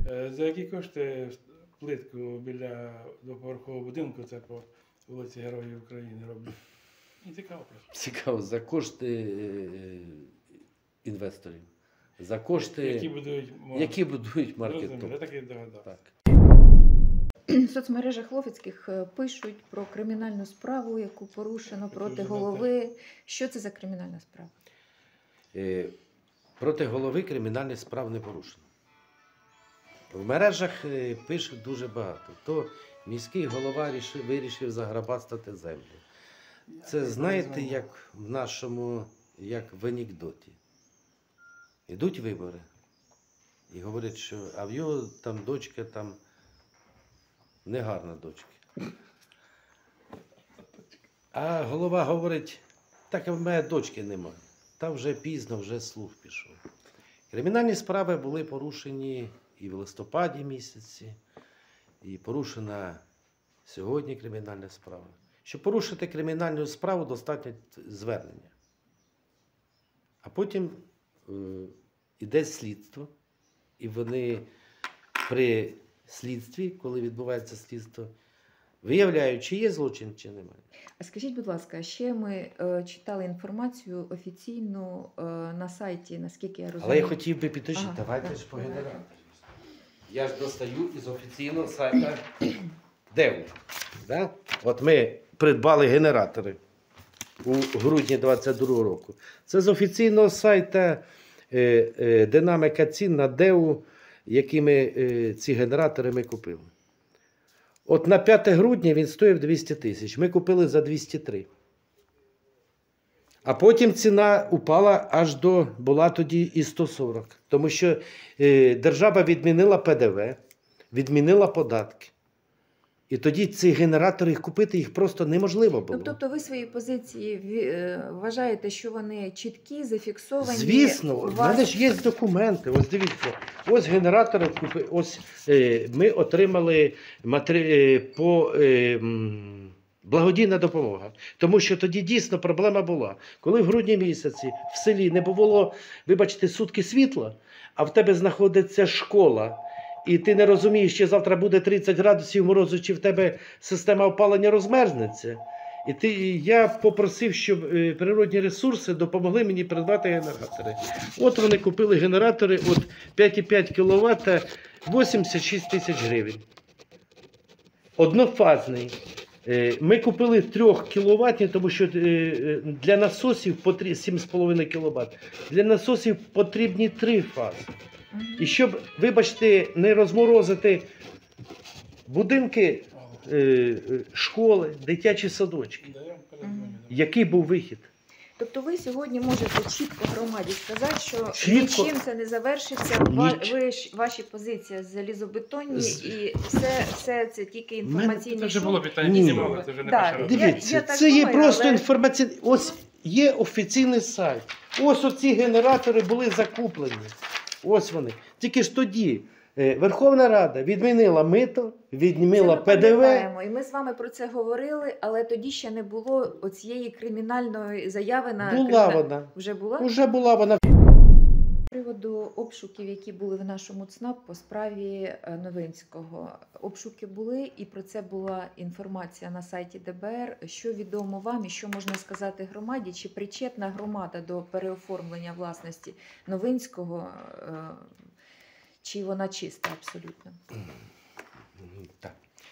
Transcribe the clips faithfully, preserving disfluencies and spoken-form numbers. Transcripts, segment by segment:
Е, За які кошти плитку біля двоповерхового будинку, це по вулиці Героїв України роблять? І цікаво просто. Цікаво, за кошти е, інвесторів. За кошти, Які будують мо- які будують Розумію, маркет. я так і догадався. Так. В соцмережах Ловецьких е, пишуть про кримінальну справу, яку порушено проти вже голови. Що це за кримінальна справа? Е, Проти голови кримінальних справ не порушено. В мережах е, пишуть дуже багато. То міський голова рішив, вирішив заграбастати землю. Це знаєте, як в нашому, як в анекдоті. Ідуть вибори і говорять, що а в його там дочка там негарна дочка. А голова говорить, так в мене дочки немає. Та вже пізно, вже слух пішов. Кримінальні справи були порушені і в листопаді місяці, і порушена сьогодні кримінальна справа. Щоб порушити кримінальну справу, достатньо звернення. А потім е, іде слідство, і вони при слідстві, коли відбувається слідство, виявляють, чи є злочин, чи немає. А скажіть, будь ласка, ще ми е, читали інформацію офіційну е, на сайті, наскільки я розумію. Але я хотів би підточити, Ага, давайте так, ж по давайте. генератору. Я ж достаю із офіційного сайту ДЕУ. Да? От ми придбали генератори у грудні двадцять другого року. Це з офіційного сайту е, е, динаміка цін на ДЕУ, які ми, е, ці генератори ми купили. От на п'яте грудня він стоїв двісті тисяч. Ми купили за двісті три. А потім ціна упала аж до, була тоді і сто сорок. Тому що е, держава відмінила Пе Де Ве, відмінила податки. І тоді ці генератори, їх купити, їх просто неможливо було. Ну, тобто ви свої позиції ві- е, вважаєте, що вони чіткі, зафіксовані? Звісно, у в вас? мене ж є документи. Ось дивіться, ось генератори купи. Ось е, ми отримали матері... е, по е, м, благодійна допомога. Тому що тоді дійсно проблема була. Коли в грудні місяці в селі не було, вибачте, сутки світла, а в тебе знаходиться школа. І ти не розумієш, що завтра буде тридцять градусів морозу, чи в тебе система опалення розмерзнеться. І ти, я попросив, щоб е, природні ресурси допомогли мені придбати генератори. От вони купили генератори, от п'ять і п'ять кіловат, вісімдесят шість тисяч гривень. Однофазний. Е, Ми купили трьох кіловатні, тому що е, для насосів потрібно сім з половиною кіловат. Для насосів потрібні три фази. І щоб, вибачте, не розморозити будинки, е, е, школи, дитячі садочки. Да, я вам передзвоню, да. Який був вихід? Тобто ви сьогодні можете чітко громаді сказати, що Чітко. нічим це не завершиться, ва- Ніч. ви ж, ваші позиції залізобетонні, З- і все, все це тільки Мене- інформаційний Це вже шум. було питання, Ні. піднімали, це вже не Да, перший раз. я- Дивіться, я так це є думаю, просто але- інформаційний. Ось є офіційний сайт. Ось оці генератори були закуплені. Ось вони. Тільки ж тоді е, Верховна Рада відмінила мито, відмінила Це ми Пе Де Ве. пам'ятаємо, і ми з вами про це говорили, але тоді ще не було оцієї кримінальної заяви на Була криміна- вона. Вже була? Уже була вона. З приводу обшуків, які були в нашому ЦНАП по справі е, Новинського. Обшуки були, і про це була інформація на сайті Де Бе Ер. Що відомо вам і що можна сказати громаді? Чи причетна громада до переоформлення власності Новинського? е, Чи вона чиста абсолютно? Так.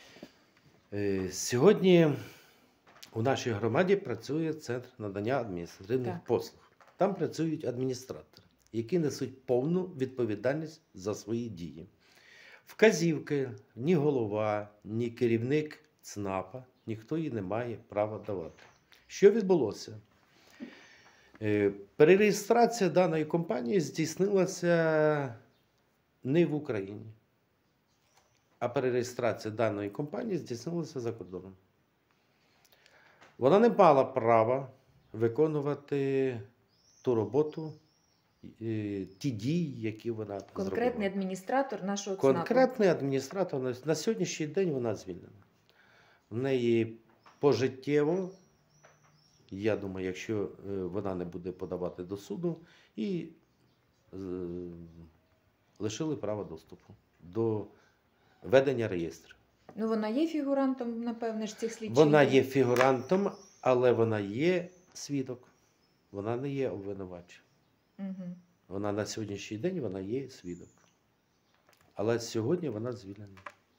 Е, Сьогодні у нашій громаді працює Центр надання адміністративних Так. послуг. Там працюють адміністратори, які несуть повну відповідальність за свої дії. Вказівки ні голова, ні керівник ЦНАПа, ніхто їй не має права давати. Що відбулося? Е, Перереєстрація даної компанії здійснилася не в Україні, а перереєстрація даної компанії здійснилася за кордоном. Вона не мала права виконувати ту роботу, е, ті дії, які вона Конкретний зробила. адміністратор нашого ЦНАПу. Конкретний адміністратор на- на сьогоднішній день вона звільнена. В неї пожиттєво, я думаю, якщо е, вона не буде подавати до суду, і е, лишили права доступу до ведення реєстру. Ну, вона є фігурантом, напевне ж, цих слідчих? Вона дій? є фігурантом, але вона є свідок. Вона не є обвинувачем. Угу. Вона на сьогоднішній день вона є свідок. Але сьогодні вона звільнена.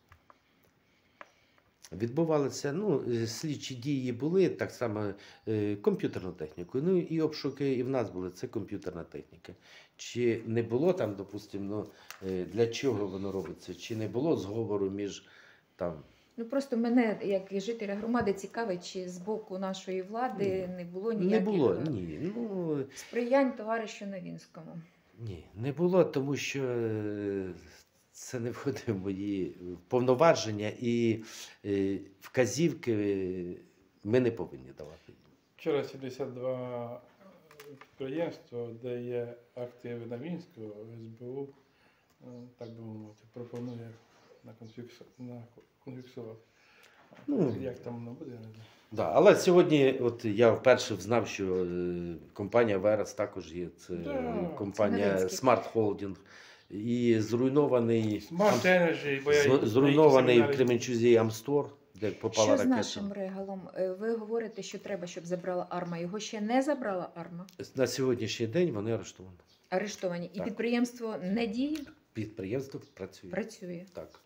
Відбувалися, ну, слідчі дії були, так само е, комп'ютерну техніку. Ну і обшуки і в нас були, це комп'ютерна техніка. Чи не було там, допустимо, ну, е, для чого воно робиться, чи не було зговору між там. Ну, просто мене, як і жителя громади, цікавить, чи з боку нашої влади не було ніяких Не було, ні. Ну, сприянь товаришу Новінському. ні, не було, тому що е, це не входить в мої повноваження і е, вказівки ми не повинні давати. Вчора сімдесят два підприємства, де є активи Новинського, ес бе у, е, так би мовити, пропонує на конфіксу- на конфіксувати. Ну, Як там воно буде, я не знаю. Да, але сьогодні от я вперше знав, що е, компанія Верес також є. Це Да, е, це компанія Новинський. Smart Holding. І зруйнований, Smart Energy, бо я з- деякі зруйнований в семінари- Кременчузі Амстор, де попала Що з ракета. нашим регалом? Е, Ви говорите, що треба, щоб забрала АРМА. Його ще не забрала АРМА? На сьогоднішній день вони арештовані. Арештовані. І Так. підприємство не діє? Підприємство працює. Працює. Так.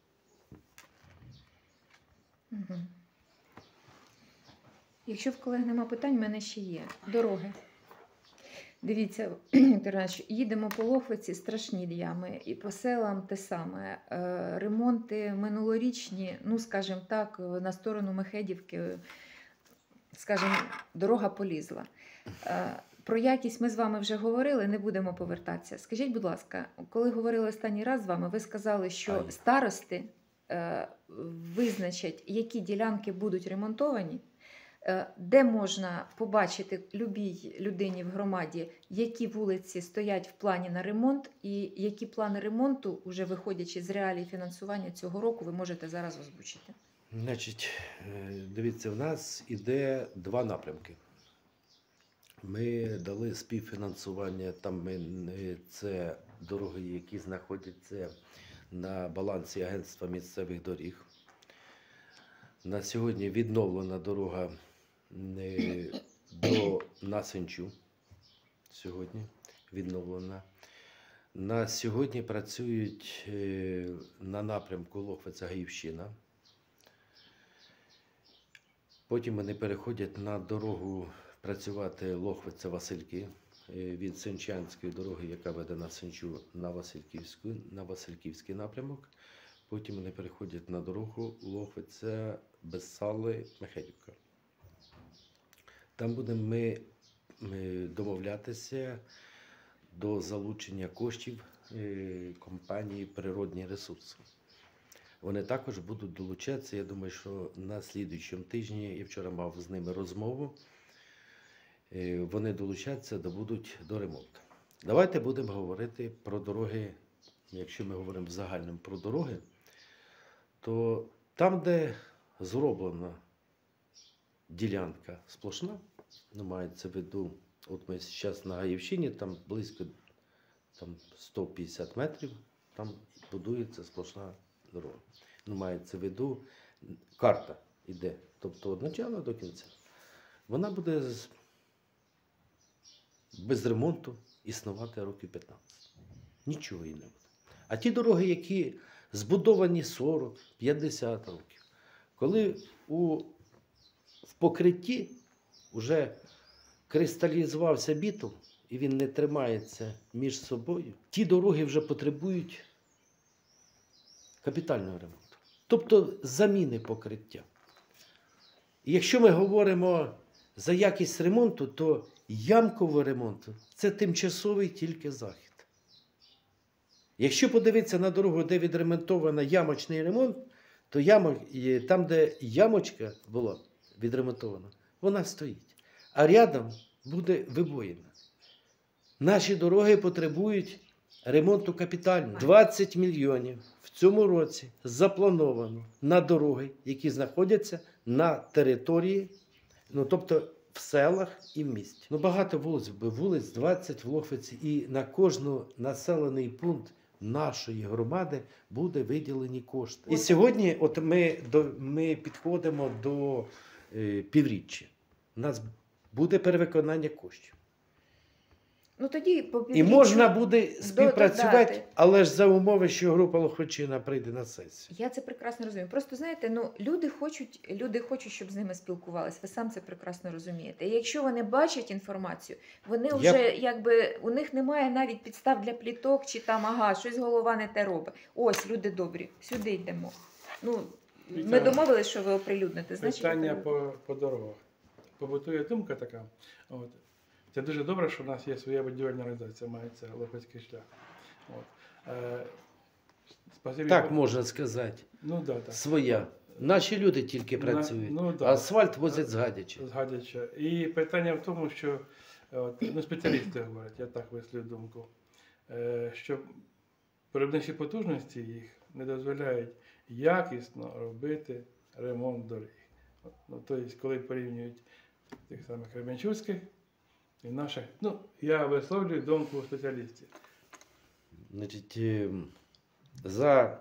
Угу. Якщо в колег нема питань, в мене ще є. Дороги. Дивіться, Віктор Іванович, їдемо по Лохвиці, страшні ями, і по селам те саме. Е, Ремонти минулорічні, ну, скажімо так, на сторону Мехедівки, скажімо, дорога полізла. Е, Про якість ми з вами вже говорили, не будемо повертатися. Скажіть, будь ласка, коли говорили останній раз з вами, ви сказали, що Ай. старости е, визначать, які ділянки будуть ремонтовані, е, де можна побачити любій людині в громаді, які вулиці стоять в плані на ремонт, і які плани ремонту, уже виходячи з реалій фінансування цього року, ви можете зараз озвучити. Значить, е, дивіться, в нас іде два напрямки. Ми дали співфінансування, там ми, не- це дороги, які знаходяться на балансі Агентства місцевих доріг. На сьогодні відновлена дорога е, до Насенчу. Сьогодні відновлена. На сьогодні працюють е, на напрямку Лохвиця-Гаївщина. Потім вони переходять на дорогу працювати Лохвиця-Васильки е, від Сенчанської дороги, яка веде на Сенчу, на Васильківську, на Васильківський напрямок. Потім вони переходять на дорогу Лохвиця-Безсали-Мехедівка. Там будемо ми, ми домовлятися до залучення коштів е, компанії «Природні ресурси». Вони також будуть долучатися. Я думаю, що на слідуючому тижні, я вчора мав з ними розмову, е, вони долучаться, добудуть до ремонту. Давайте будемо говорити про дороги, якщо ми говоримо в загальному про дороги, то там, де зроблена ділянка сплошна, ну, мається в виду, от ми зараз на Гаївщині, там близько там, сто п'ятдесят метрів, там будується сплошна дорога. Ну, мається в виду, карта йде, тобто від початку до кінця. Вона буде з- без ремонту існувати років п'ятнадцять. Нічого їй не буде. А ті дороги, які збудовані сорок-п'ятдесят років, коли у, в покритті вже кристалізувався бітум, і він не тримається між собою, ті дороги вже потребують капітального ремонту. Тобто заміни покриття. І якщо ми говоримо за якість ремонту, то ямковий ремонт – це тимчасовий тільки захід. Якщо подивитися на дорогу, де відремонтовано ямочний ремонт, то ямо, там, де ямочка була відремонтована, вона стоїть. А рядом буде вибоїна. Наші дороги потребують ремонту капітального. двадцять мільйонів в цьому році заплановано на дороги, які знаходяться на території, ну тобто в селах і в місті. Ну багато вулиць, вулиць двадцять в Лохвиці, і на кожен населений пункт нашої громади буде виділені кошти. І сьогодні от ми, до, ми підходимо до е, півріччя. У нас буде перевиконання коштів. Ну тоді по І півріччю можна буде співпрацювати, додати. але ж за умови, що група Лохвичина прийде на сесію. Я це прекрасно розумію. Просто знаєте, ну люди хочуть, люди хочуть, щоб з ними спілкувалися. Ви сам це прекрасно розумієте. І якщо вони бачать інформацію, вони Я- вже якби у них немає навіть підстав для пліток чи там ага, щось голова не те робить. Ось люди добрі, сюди йдемо. Ну ми Вітаю. домовились, що ви оприлюдните. Значить, Питання оприлюдните. по, по дорогах. Побутує думка така. От. Це дуже добре, що в нас є своя будівельна організація, мається Лохвицький шлях. От. Е, спасибі. Так можна сказати. Ну, да, так. Своя. Наші люди тільки На- працюють. ну, да. Асфальт возять з Гадяча. Згадуючи. І питання в тому, що от, ну, спеціалісти говорять, я так висловлю думку, е, що виробничі потужності їх не дозволяють якісно робити ремонт доріг. От, ну, тобто, коли порівнюють тих самих Кременчуцьких і наших, ну, я висловлюю думку спеціалістів. Значить, е, за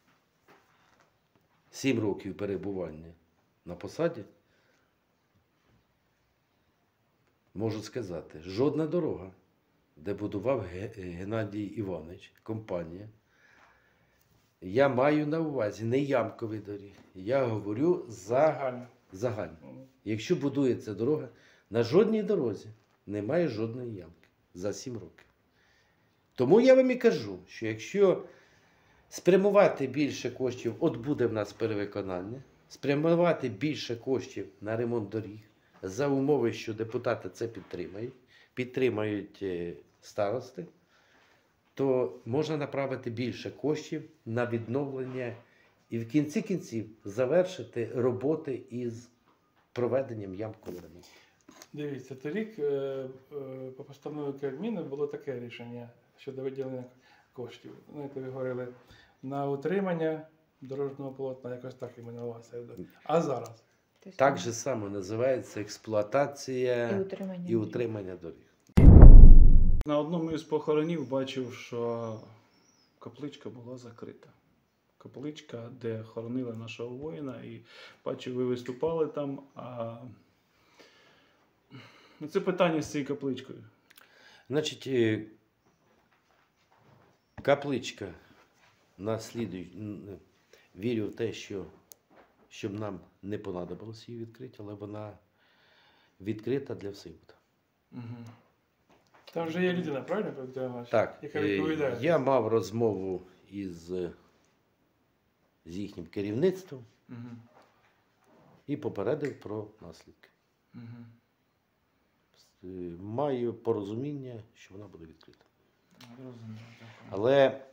сім років перебування на посаді, можу сказати, жодна дорога, де будував Ге- Геннадій Іванович, компанія, я маю на увазі не ямкові дороги, я говорю за Загально. загальні. Ну, Якщо будується дорога, на жодній дорозі немає жодної ямки за сім років. Тому я вам і кажу, що якщо спрямувати більше коштів, от буде в нас перевиконання, спрямувати більше коштів на ремонт доріг, за умови, що депутати це підтримають, підтримають е, старости, то можна направити більше коштів на відновлення і в кінці кінців завершити роботи із проведенням ямкового ремонту. Дивіться, торік е, е, по постанові Кабміну було таке рішення щодо виділення коштів. Знаєте, ви говорили на утримання дорожнього полотна, якось так іменувалося. А зараз? Тобто, Так же само називається експлуатація і утримання. і утримання доріг. На одному із похоронів бачив, що капличка була закрита. Капличка, де хоронили нашого воїна, і бачив, ви виступали там. А... Ну, це питання з цією капличкою. Значить, е, капличка наслідує, н- вірю в те, що щоб нам не понадобилось її відкрити, але вона відкрита для всіх буде. Угу. Там вже є людина, правильно, Петро Іванович? Так, Яка е, відповідає? я мав розмову із е, з їхнім керівництвом Угу. і попередив про наслідки. Угу. Е, Маю порозуміння, що вона буде відкрита. Розумію, дякую. Але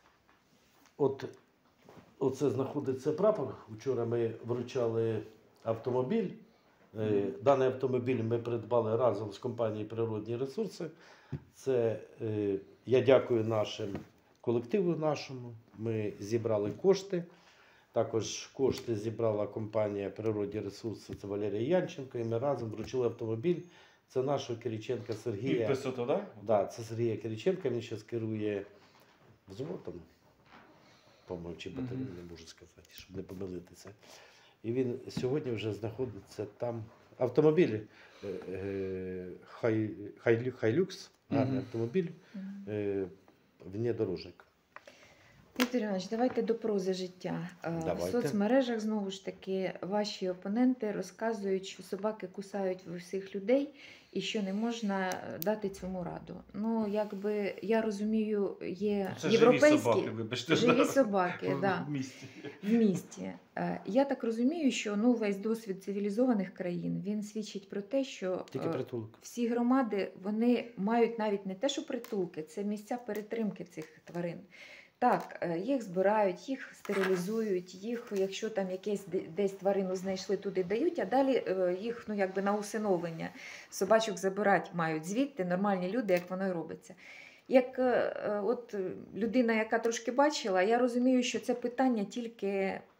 от оце знаходиться прапор. Вчора ми вручали автомобіль. Е, Даний автомобіль ми придбали разом з компанією Природні ресурси. Це е, я дякую нашим колективу нашому. Ми зібрали кошти. Також кошти зібрала компанія Природні ресурси, це Валерія Янченко, і ми разом вручили автомобіль. Це нашого Кириченка Сергія. Підпису то, так? Да, це Сергія Кириченка, він зараз керує взводом, по-моєму, чи батальйоном, не можу сказати, щоб не помилитися. І він сьогодні вже знаходиться там. Автомобіль е, е, хай, хай, Хайлюкс, гарний Мгм. автомобіль, Мгм. е, внедорожник. Віктор Іванович, давайте до прози життя. Е, В Давайте. соцмережах знову ж таки ваші опоненти розказують, що собаки кусають всіх людей і що не можна е, дати цьому раду. Ну, якби я розумію, є Це живі європейські собаки, вибачте. живі да. собаки, В да, місті. в місті. Е, Я так розумію, що ну, весь досвід цивілізованих країн він свідчить про те, що Тільки е, притулок. всі громади вони мають навіть не те, що притулки, це місця перетримки цих тварин. Так, е, їх збирають, їх стерилізують, їх, якщо там якесь де- десь тварину знайшли, туди дають, а далі е, їх ну, якби на усиновлення. Собачок забирати мають звідти нормальні люди, як воно і робиться. Як е, е, от е, людина, яка трошки бачила, я розумію, що це питання тільки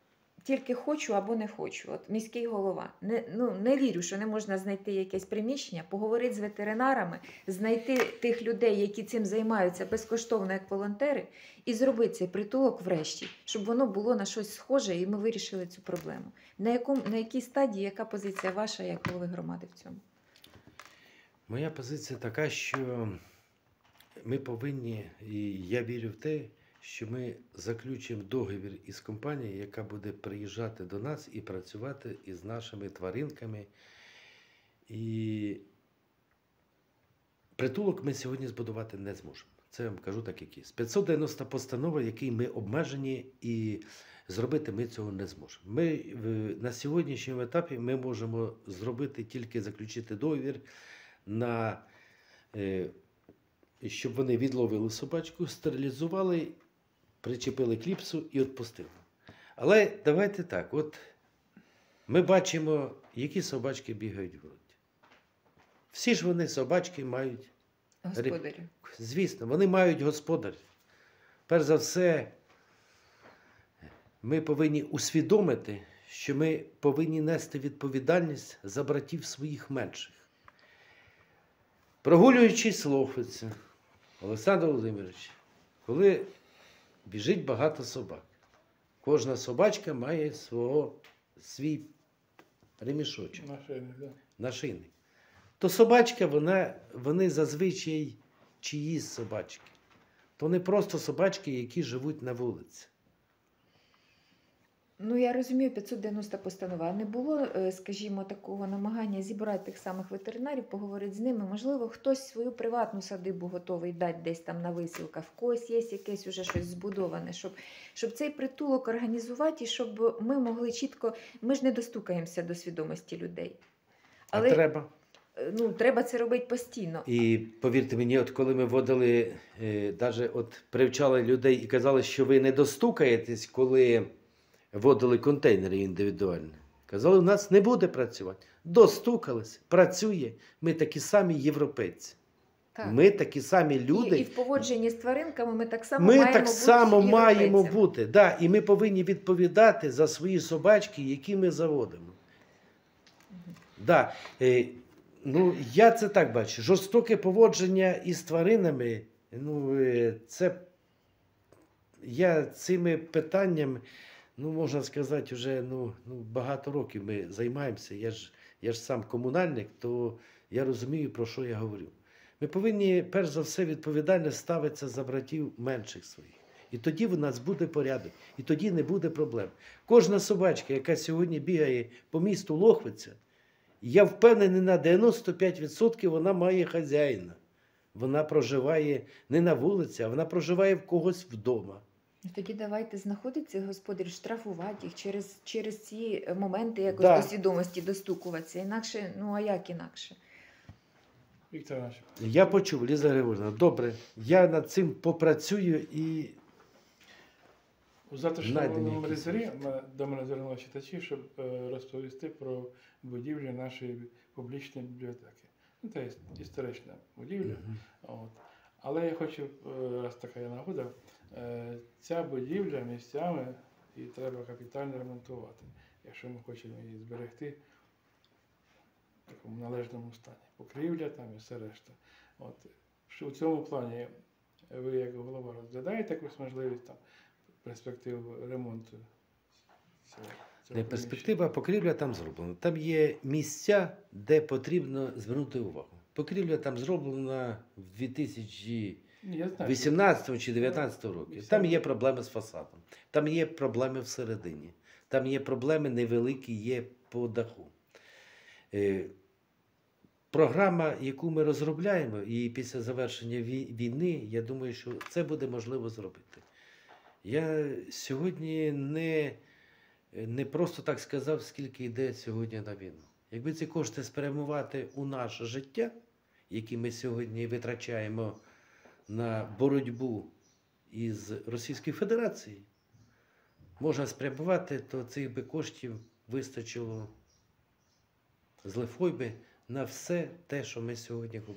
тільки хочу або не хочу. От міський голова. Не, ну, не вірю, що не можна знайти якесь приміщення, поговорити з ветеринарами, знайти тих людей, які цим займаються безкоштовно, як волонтери, і зробити цей притулок врешті, щоб воно було на щось схоже, і ми вирішили цю проблему. На, якому, на якій стадії, яка позиція ваша, як голови громади в цьому? Моя позиція така, що ми повинні, і я вірю в те, що ми заключимо договір із компанією, яка буде приїжджати до нас і працювати із нашими тваринками. І притулок ми сьогодні збудувати не зможемо. Це я вам кажу так, як є. п'ятсот дев'яноста постанова, який ми обмежені, і зробити ми цього не зможемо. Ми на сьогоднішньому етапі ми можемо зробити тільки заключити договір на, щоб вони відловили собачку, стерилізували, причепили кліпсу і відпустили. Але давайте так, от ми бачимо, які собачки бігають в городі. Всі ж вони, собачки, мають... Господарі. Звісно, вони мають господарів. Перш за все, ми повинні усвідомити, що ми повинні нести відповідальність за братів своїх менших. Прогулюючись Лохвицю, Олександр Володимирович, коли біжить багато собак, кожна собачка має свого, свій ремішочок, Нашийник, да. нашийник. То собачка, вона, вони зазвичай чиїсь собачки. То не просто собачки, які живуть на вулиці. Ну, я розумію, п'ятсот дев'яноста постанова. А не було, е, скажімо, такого намагання зібрати тих самих ветеринарів, поговорити з ними? Можливо, хтось свою приватну садибу готовий дати десь там на висілках, в когось є якесь уже щось збудоване, щоб, щоб цей притулок організувати і щоб ми могли чітко... Ми ж не достукаємося до свідомості людей. Але А треба. е, ну, треба це робити постійно. І повірте мені, от коли ми вводили, е, даже от привчали людей і казали, що ви не достукаєтесь, коли вводили контейнери індивідуальні. Казали, у нас не буде працювати. Достукались, працює. Ми такі самі європейці. Так. Ми такі самі люди. І, і в поводженні з тваринками ми так само Ми маємо так бути само маємо європейцями. бути. Да, і ми повинні відповідати за свої собачки, які ми заводимо. Да, е, ну, я це так бачу. Жорстоке поводження із тваринами, ну, е, це я цими питаннями, ну, можна сказати, вже ну, ну, багато років ми займаємося. Я ж, я ж сам комунальник, то я розумію, про що я говорю. Ми повинні, перш за все, відповідально ставитися за братів менших своїх. І тоді в нас буде порядок, і тоді не буде проблем. Кожна собачка, яка сьогодні бігає по місту Лохвиця, я впевнений, на дев'яносто п'ять відсотків вона має хазяїна. Вона проживає не на вулиці, а вона проживає в когось вдома. Тоді давайте знаходити цих господарів, штрафувати їх через, через ці моменти якось Да. до свідомості достукуватися. Інакше, ну а як інакше? Віктор Іванович, Я почув, Ліза Григорівна, добре, я над цим попрацюю і у завтрашньому Знайдені якісь резерві до мене звернулися читачі, щоб е, розповісти про будівлю нашої публічної бібліотеки. Ну, це іс- історична будівля. От. Але я хочу, е, раз така є нагода, е, ця будівля місцями її треба капітально ремонтувати, якщо ми хочемо її зберегти в такому належному стані. Покрівля там і все решта. От. Що у цьому плані ви, як голова, розглядаєте якусь можливість там перспективу ремонту цього? цього не перспектива, а покрівля там зроблена. Там є місця, де потрібно звернути увагу. Покрівля там зроблена в дві тисячі Ні, я знаю. вісімнадцятому чи дев'ятнадцятому році. Там є проблеми з фасадом, там є проблеми всередині, там є проблеми невеликі є по даху. Е, Програма, яку ми розробляємо, і після завершення вій- війни, я думаю, що це буде можливо зробити. Я сьогодні не, не просто так сказав, скільки йде сьогодні на війну. Якби ці кошти спрямувати у наше життя, які ми сьогодні витрачаємо на боротьбу із Російською Федерацією, можна спрямувати, то цих би коштів вистачило з лихвою би на все те, що ми сьогодні говоримо.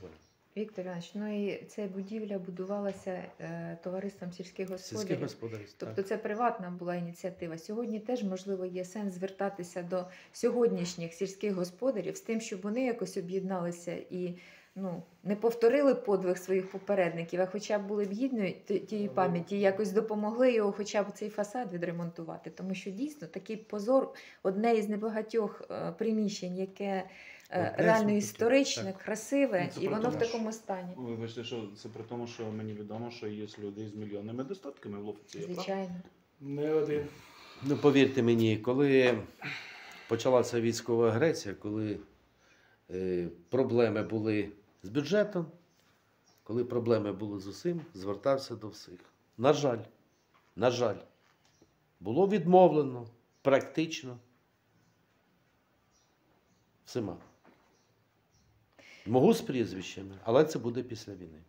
Віктор Іванович, ну і ця будівля будувалася е, товариством сільських Сільських господарів. господарств. Тобто Так. це приватна була ініціатива. Сьогодні теж, можливо, є сенс звертатися до сьогоднішніх сільських господарів з тим, щоб вони якось об'єдналися і ну, не повторили подвиг своїх попередників, а хоча б були б гідною т- тієї пам'яті, якось допомогли його хоча б цей фасад відремонтувати. Тому що дійсно такий позор, одне із небагатьох е, приміщень, яке е, Одне з реально небагатьох, історичне, так. красиве, Ну, це і про воно в те, що- такому стані. Вибачте, що це при тому, що мені відомо, що є люди з мільйонними достатками в Лофиці. Звичайно. Не один. Ну, повірте мені, коли почалася військова агресія, коли е, проблеми були з бюджетом, коли проблеми були з усім, звертався до всіх. На жаль, на жаль, було відмовлено практично всіма. Можу з прізвищами, але це буде після війни.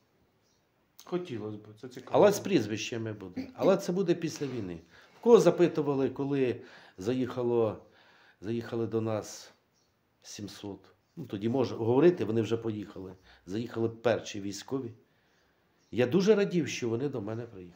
Хотілося б, це цікаво. Але з прізвищами буде. Але це буде після війни. В кого запитували, коли заїхало, заїхали до нас сімсот. Ну, тоді може говорити, вони вже поїхали. Заїхали перші військові. Я дуже радів, що вони до мене приїхали.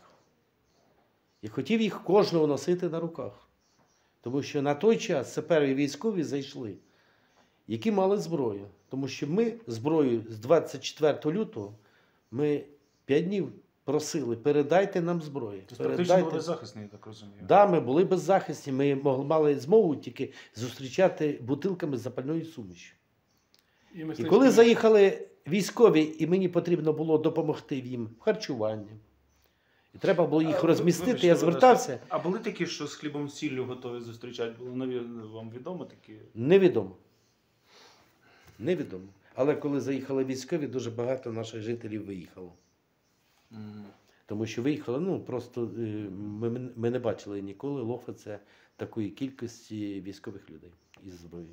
І хотів їх кожного носити на руках. Тому що на той час це перші військові зайшли, які мали зброю. Тому що ми зброю з двадцять четвертого лютого ми п'ять днів просили, передайте нам зброю. Тобто практично Передайте. були захисні, я так розумію. Да, ми були беззахисні, ми могли, мали змогу тільки зустрічати бутилками з запальною сумішю. І, І мистецькі- коли заїхали військові, і мені потрібно було допомогти їм в харчуванні, і треба було їх А, розмістити, вибачте, я Олеже, звертався, А були такі, що з хлібом сіллю готові зустрічати? Було наві- вам відомо такі? невідомо. Невідомо. Але коли заїхали військові, дуже багато наших жителів виїхало. Мгм. Тому що виїхали, ну просто е, ми, ми не бачили ніколи Лофиця такої кількості військових людей із зброєю.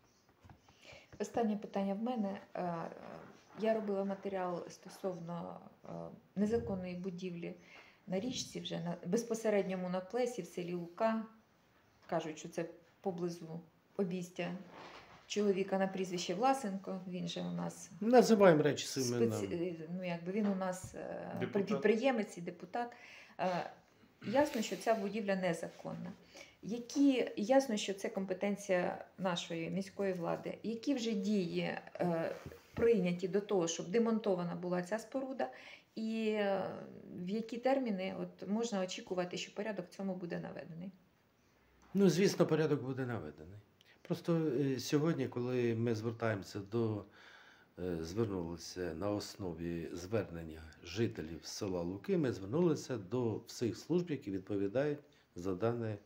Останнє питання в мене. Е, е, Я робила матеріал стосовно е, незаконної будівлі на річці, вже на безпосередньому на плесі в селі Лука. Кажуть, що це поблизу обійстя чоловіка на прізвище Власенко. Він же у нас Називаємо речі своїми спеці... іменами. ну, якби він у нас е, Депутат. підприємець і депутат. Е, Ясно, що ця будівля незаконна. Які ясно, що це компетенція нашої міської влади. Які вже дії е, прийняті до того, щоб демонтована була ця споруда, і е, в які терміни от можна очікувати, що порядок в цьому буде наведений? Ну, звісно, порядок буде наведений. Просто е, сьогодні, коли ми звертаємося до, е, звернулися на основі звернення жителів села Луки, ми звернулися до всіх служб, які відповідають за дану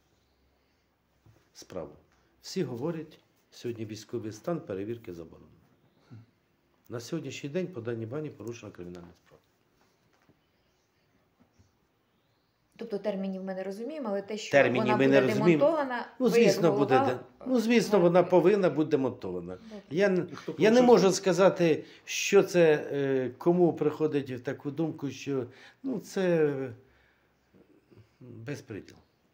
справу. Всі говорять, сьогодні військовий стан, перевірки заборонено. На сьогоднішній день по даній бані порушена кримінальна справа. Тобто термінів ми не розуміємо, але те, що Термінів вона ми буде не розуміємо. демонтована, Ну, ви як звісно, буде, голова, де- ну, звісно, вона гарантуєте. повинна бути демонтована. Добре. Я, н- І хто я не порушив? можу сказати, що це, е, кому приходить в таку думку, що ну, це е, безпреділ.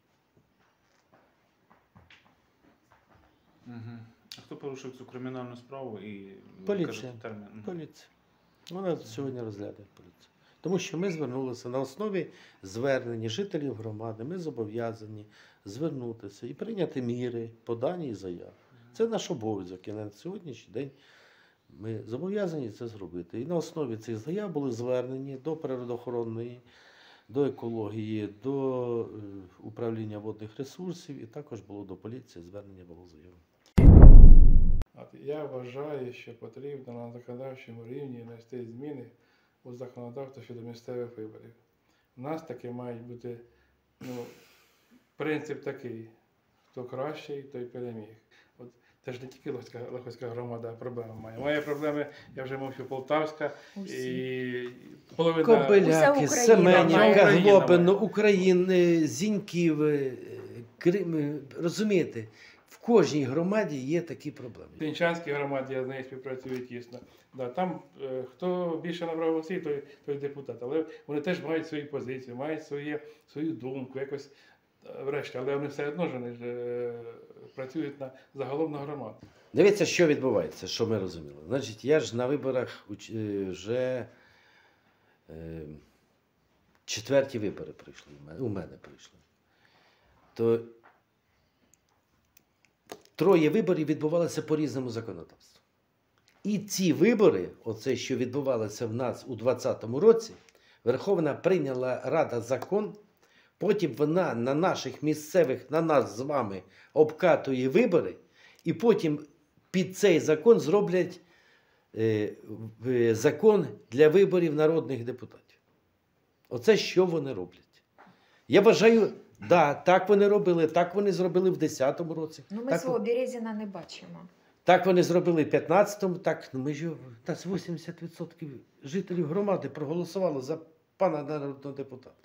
Мгм. А хто порушив цю кримінальну справу і ви Поліція. кажете, термін? Мгм. Поліція. Вона сьогодні розглядає поліцію. Тому що ми звернулися на основі звернення жителів громади. Ми зобов'язані звернутися і прийняти міри по даній заяві. Це наш обов'язок. І на сьогоднішній день ми зобов'язані це зробити. І на основі цих заяв були звернені до природоохоронної, до екології, до е, управління водних ресурсів, і також було до поліції звернення було заяви. От я вважаю, що потрібно на законодавчому рівні внести зміни у законодавство щодо місцевих виборів. У нас таки мають бути, ну, принцип такий, хто кращий, той переміг. От це ж не тільки Лохвицька, Лохвицька громада проблема має. Має проблеми, я вже мовчу, Полтавська Усі. і половина. Уся Кобиляки, Україна Семенівка, має. Глобино, України, Зіньків, е, Крим. е, Розумієте, в кожній громаді є такі проблеми. В Пінчанській громаді я з нею співпрацюю тісно. Да, там е, хто більше набрав голосів, той, той депутат. Але вони теж мають свої позиції, мають своє, свою думку. Якось врешті, але вони все одно ж вони ж е, працюють на загалом на громаду. Дивіться, що відбувається, що ми розуміли. Значить, я ж на виборах уч- е, вже е, четверті вибори прийшли, у мене, у мене прийшли. То троє виборів відбувалися по різному законодавству. І ці вибори, оце, що відбувалося в нас у двадцятому році, Верховна прийняла Рада закон, потім вона на наших місцевих, на нас з вами обкатує вибори, і потім під цей закон зроблять е, в- закон для виборів народних депутатів. Оце що вони роблять. Я вважаю, да, так вони робили, так вони зробили в десятому році. Ну, ми так, свого Березіна не бачимо. так вони зробили в п'ятнадцятому, так, ну ми ж, його- у нас вісімдесят відсотків жителів громади проголосувало за пана народного депутата.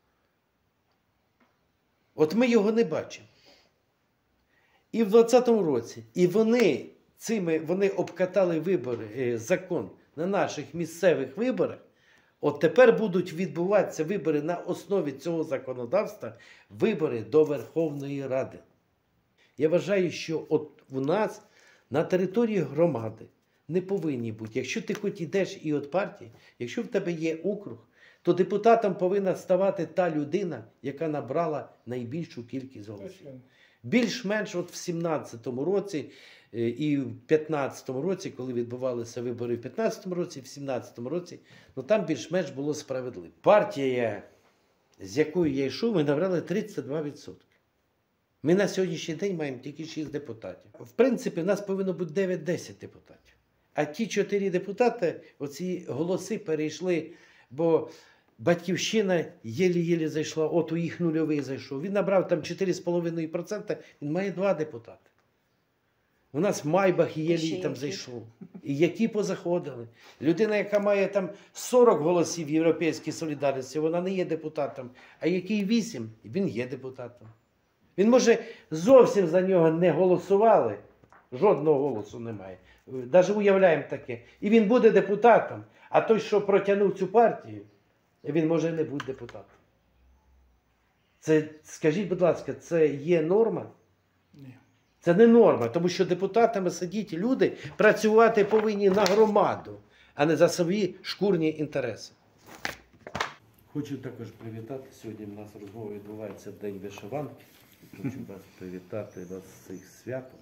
От ми його не бачимо. І в двадцятому році, і вони цими, вони обкатали вибори, е, закон на наших місцевих виборах. От тепер будуть відбуватися вибори на основі цього законодавства, вибори до Верховної Ради. Я вважаю, що от у нас на території громади не повинні бути. Якщо ти хоч ідеш і від партії, якщо в тебе є округ, то депутатом повинна ставати та людина, яка набрала найбільшу кількість голосів. Більш-менш от в сімнадцятому році е, і в п'ятнадцятому році, коли відбувалися вибори в п'ятнадцятому році, в сімнадцятому році, ну там більш-менш було справедливо. Партія, з якою я йшов, ми набрали тридцять два відсотки. Ми на сьогоднішній день маємо тільки шість депутатів. В принципі, в нас повинно бути дев'ять-десять депутатів. А ті чотири депутати, оці голоси перейшли, бо Батьківщина єлі-єлі зайшла, от у їх нульовий зайшов. Він набрав там чотири з половиною відсотка, він має два депутати. У нас Майбах єлі Ще там які? зайшов. І які позаходили. Людина, яка має там сорок голосів в Європейській солідарності, вона не є депутатом. А який вісім, він є депутатом. Він, може, зовсім за нього не голосували, жодного голосу немає. Навіть уявляємо таке. І він буде депутатом. А той, що протягнув цю партію, він може не бути депутатом. Це, скажіть, будь ласка, це є норма? Ні. Це не норма, тому що депутатами сидіть люди, працювати повинні на громаду, а не за свої шкурні інтереси. Хочу також привітати. Сьогодні в нас розмова відбувається в День вишиванки. Хочу вас привітати вас з цих святом.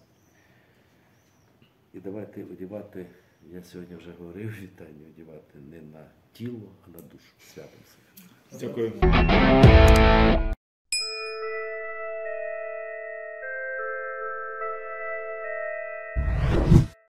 І давайте одягати, я сьогодні вже говорив, вітання одягати не на тіло, а на душу. Святом себе. Дякую.